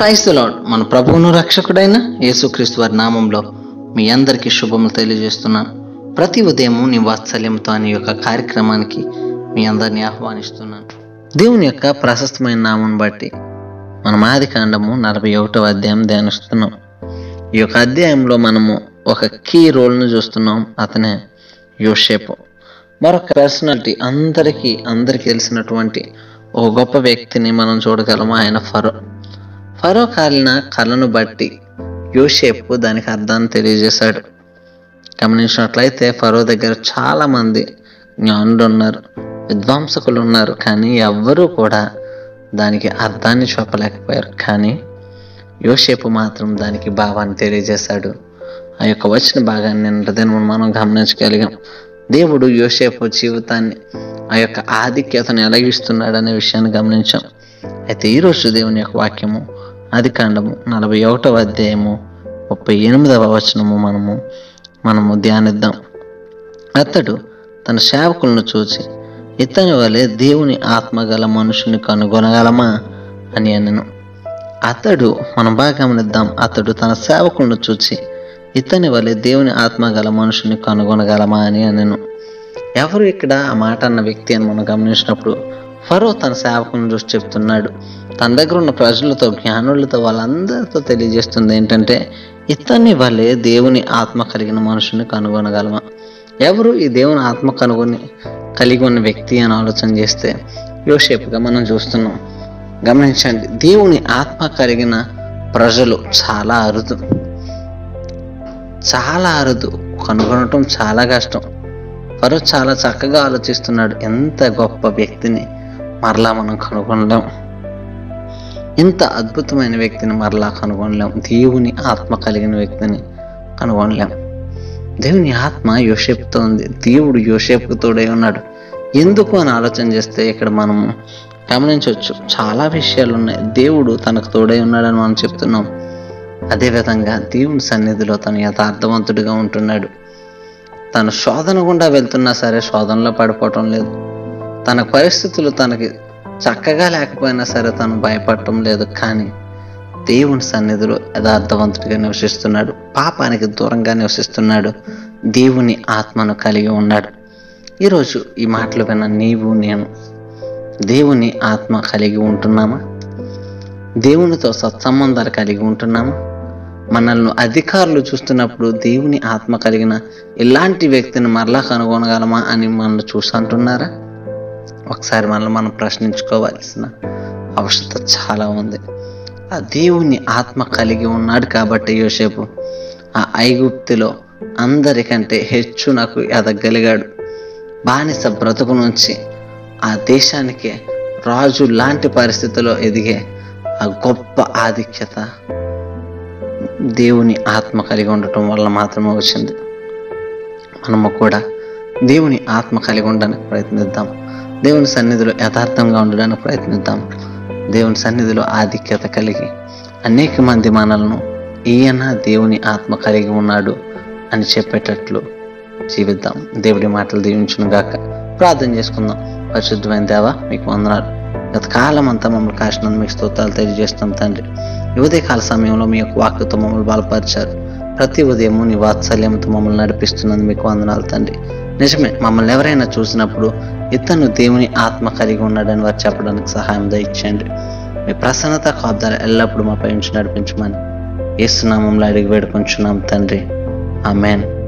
క్రైస్త lord, మన ప్రభువును రక్షకుడైన యేసుక్రీస్తు వారి నామంలో మీ అందరికీ శుభములు తెలియజేస్తున్నాను. ప్రతి ఉదయము నీ వాత్సల్యంతో అనే యొక్క కార్యక్రమానికి మీ అందరినీ ఆహ్వానిస్తున్నాను. దేవుని యొక్క ప్రశస్తమైన నామం బట్టి మనం ఆదికాండము 41వ అధ్యాయం ధ్యానిస్తున్నాం. ఈ యొక్క అధ్యాయంలో మనము ఒక కీ రోల్ను చూస్తున్నాం. అతనే యోసేపు. మరొక పర్సనాలిటీ అందరికీ తెలిసినటువంటి ఒక గొప్ప వ్యక్తిని మనం చూడగలము. ఆయన ఫరో కాలిన కళను బట్టి యోసేపు దానికి అర్థాన్ని తెలియజేశాడు. గమనించినట్లయితే ఫరో దగ్గర చాలా మంది జ్ఞానులు ఉన్నారు, విద్వాంసకులు ఉన్నారు, కానీ ఎవ్వరూ కూడా దానికి అర్థాన్ని చెప్పలేకపోయారు. కానీ యోసేపు మాత్రం దానికి భావాన్ని తెలియజేశాడు. ఆ యొక్క వచ్చిన భాగాన్ని నిన్నదిన మనం గమనించగలిగాం. దేవుడు యోసేపు జీవితాన్ని ఆ యొక్క ఆధిక్యతను ఎలాగిస్తున్నాడు అనే విషయాన్ని గమనించాం. అయితే ఈరోజు దేవుని యొక్క వాక్యము ఆదికాండము 41వ అధ్యాయము 38వ వచనము మనము ధ్యానిద్దాం. అతడు తన సేవకులను చూచి, ఇతని వలె దేవుని ఆత్మ గల మనుషుని కనుగొనగలమా అని అనెను. అతడు మనం బాగా గమనిద్దాం. అతడు తన సేవకులను చూచి, ఇతని వలె దేవుని ఆత్మ గల మనుషుని కనుగొనగలమా అని అనెను. ఎవరు ఇక్కడ ఆ మాట అన్న వ్యక్తి అని మనం గమనించినప్పుడు ఫరో తన సేవకులను చూసి చెప్తున్నాడు. తన దగ్గర ఉన్న ప్రజలతో, జ్ఞానులతో, వాళ్ళందరితో తెలియజేస్తుంది ఏంటంటే, ఇతని వలె దేవుని ఆత్మ కలిగిన మనుషుని కనుగొనగలమా? ఎవరు ఈ దేవుని ఆత్మ కలిగి ఉన్న వ్యక్తి అని ఆలోచన చేస్తే యోసేపుగా మనం చూస్తున్నాం. గమనించండి, దేవుని ఆత్మ కలిగిన ప్రజలు చాలా అరుదు, కనుగొనటం చాలా కష్టం. ఫరో చాలా చక్కగా ఆలోచిస్తున్నాడు. ఎంత గొప్ప వ్యక్తిని మరలా మనం కనుగొనలేం, ఇంత అద్భుతమైన వ్యక్తిని మరలా కనుగొనలేం, దేవుని ఆత్మ కలిగిన వ్యక్తిని కనుగొనలేం. దేవుని ఆత్మ యోసేపుతో ఉంది, దేవుడు యోసేపుకు తోడై ఉన్నాడు. ఎందుకు అని ఆలోచన చేస్తే ఇక్కడ మనము గమనించవచ్చు, చాలా విషయాలు ఉన్నాయి. దేవుడు తనకు తోడై ఉన్నాడని మనం చెప్తున్నాం. అదేవిధంగా దేవుని సన్నిధిలో తను యథార్థవంతుడిగా ఉంటున్నాడు. తను శోధన గుండా వెళ్తున్నా సరే శోధనలో పడిపోవటం లేదు. తన పరిస్థితులు తనకి చక్కగా లేకపోయినా సరే తను భయపడటం లేదు. కానీ దేవుని సన్నిధిలో యథార్థవంతుడిగా నివసిస్తున్నాడు, పాపానికి దూరంగా నివసిస్తున్నాడు, దేవుని ఆత్మను కలిగి ఉన్నాడు. ఈరోజు ఈ మాటలు విన్న నీవు నేను దేవుని ఆత్మ కలిగి ఉంటున్నామా? దేవునితో సత్సంబంధాలు కలిగి ఉంటున్నామా? మనల్ని అధికారులు చూస్తున్నప్పుడు దేవుని ఆత్మ కలిగిన ఇలాంటి వ్యక్తిని మరలా కనుగొనగలమా అని మనల్ని చూసి అంటున్నారా? ఒకసారి మనల్ని మనం ప్రశ్నించుకోవాల్సిన అవసరత చాలా ఉంది. ఆ దేవుని ఆత్మ కలిగి ఉన్నాడు కాబట్టి యోసేపు ఆ ఐగుప్తులో అందరికంటే హెచ్చునకు ఎదగలిగాడు. బానిస బ్రతుకు నుంచి ఆ దేశానికి రాజు లాంటి పరిస్థితిలో ఎదిగే ఆ గొప్ప ఆధిక్యత దేవుని ఆత్మ కలిగి ఉండటం వల్ల మాత్రమే వచ్చింది. మనము కూడా దేవుని ఆత్మ కలిగి ఉండడానికి ప్రయత్నిద్దాం. దేవుని సన్నిధిలో యథార్థంగా ఉండడానికి ప్రయత్నిద్దాం. దేవుని సన్నిధిలో ఆధిక్యత కలిగి అనేక మంది మనల్ని ఈయన దేవుని ఆత్మ కలిగి ఉన్నాడు అని చెప్పేటట్లు జీవిద్దాం. దేవుడి మాటలు దీవించును గాక. ప్రార్థన చేసుకుందాం. పరిశుద్ధమైన దేవా, మీకు వందనాలు. గత కాలం అంతా మమ్మల్ని కాసినందుకు మీకు స్తోత్రాలు తెలియజేస్తాం తండ్రి. ఈ ఉదయకాల సమయంలో మీ యొక్క వాక్కుతో మమ్మల్ని బలపరిచారు. ప్రతి ఉదయము నీ వాత్సల్యంతో మమ్మల్ని నడిపిస్తున్నందుకు మీకు వందనాలు తండ్రి. నిజమే, మమ్మల్ని ఎవరైనా చూసినప్పుడు ఇతను దేవుని ఆత్మ కలిగి ఉన్నాడని వారు చెప్పడానికి సహాయం దయచేయండి. మీ ప్రసన్నత కాపుదల ఎల్లప్పుడూ మాపై ఉంచి నడిపించమని యేసు నామములో అడిగి వేడుకొంచున్నాం తండ్రి. ఆమేన్.